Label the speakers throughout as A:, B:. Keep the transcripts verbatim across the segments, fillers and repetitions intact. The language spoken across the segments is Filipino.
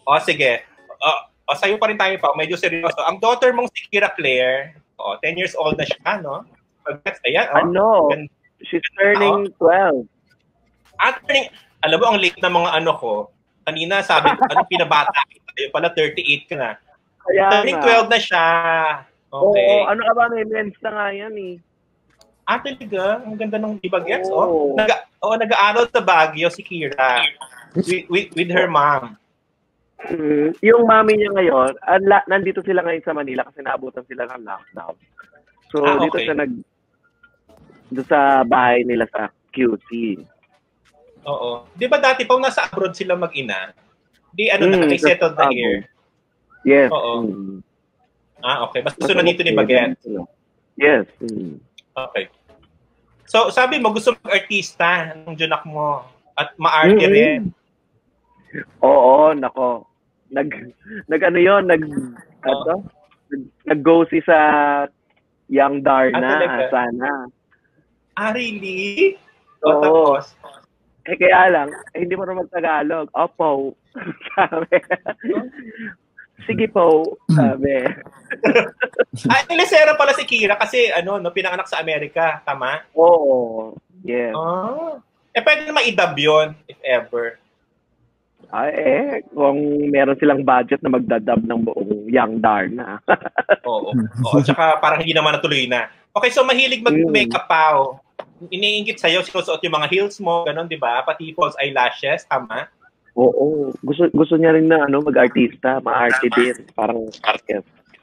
A: O, sige. O, o sa'yo pa rin tayo pa. Medyo seryoso. Ang daughter mong si Kira Claire, o, ten years old na siya, no? Ayan, o.
B: Ano? And, she's turning oh. twelve.
A: Ah, turning, alam mo, ang late na mga ano ko, kanina sabi ko, ano, pinabata kayo pala, thirty-eight ka na.
B: Kaya
A: turning twelve na siya. Okay.
B: Oo, ano ka ba, may mens na nga yan eh.
A: Ah, talaga? Ang ganda ng ibagets, oh. oh. Nag oh, nag-aaral sa Baguio si Kira with, with, with her mom.
B: Mm, yung mami niya ngayon, anla, nandito sila ngayon sa Manila kasi naabutan sila ng lockdown. So, ah, okay. dito siya nag dito sa bahay nila sa Q C.
A: Oo. Di ba dati pa nasa abroad sila mag-ina? Di ano mm, na, they settled na here?
B: Yes.
A: Oo.
B: Mm.
A: Ah, okay. Basta sunod dito ni Baguette.
B: Yes. Mm.
A: Okay. So, sabi mo, gusto mag-artista ng junak mo at ma-arte mm-hmm. rin.
B: Oo, nako. Nag, nag ano yun, nag, oh. ano, nag, nag-go si sa Young Darna, ah, sana.
A: Ah, really?
B: Oo. Tapos? Eh, kaya lang, eh, hindi mo rin mag-Tagalog. Opo. Sabi. Sige po, sabi.
A: Ay, Lesera pala si Kira kasi ano, no, pinanganak sa Amerika, tama?
B: Oo. Yes.
A: Ah. Eh, pwede na ma-idub yun, if ever.
B: Ay, eh, kung meron silang budget na magdadub ng buong Young Darna.
A: Oo. Oo. Tsaka parang hindi naman natuloy na. Okay, so mahilig mag-makeup pa. Oh. Iniingit sa'yo, sinusuot yung mga heels mo, ganun, di ba? Pati false eyelashes, tama?
B: Oo. Gusto gusto niya rin na ano, mag-artista, ma-arte din, parang artist.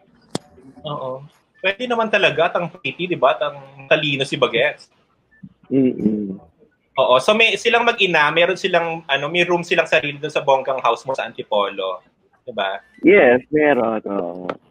A: Oo. Pwede naman talaga tang pretty, 'di ba? Tang talino si Bagets.
B: Mm.
A: Oo, so may silang mag-ina, meron silang ano, may room silang sarili doon sa bonggang house mo sa Antipolo, 'di ba?
B: Yes, meron. Oh.